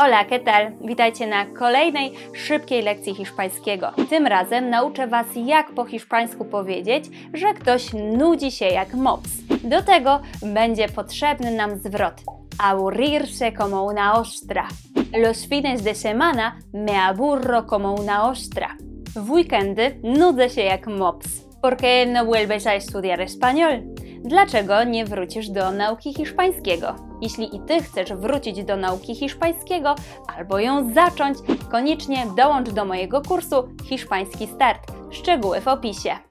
Hola, ¿qué tal? Witajcie na kolejnej szybkiej lekcji hiszpańskiego. Tym razem nauczę Was, jak po hiszpańsku powiedzieć, że ktoś nudzi się jak mops. Do tego będzie potrzebny nam zwrot aburrirse como una ostra. Los fines de semana me aburro como una ostra. W weekendy nudzę się jak mops. ¿Por qué no vuelves a estudiar español? Dlaczego nie wrócisz do nauki hiszpańskiego? Jeśli i Ty chcesz wrócić do nauki hiszpańskiego albo ją zacząć, koniecznie dołącz do mojego kursu Hiszpański Start. Szczegóły w opisie.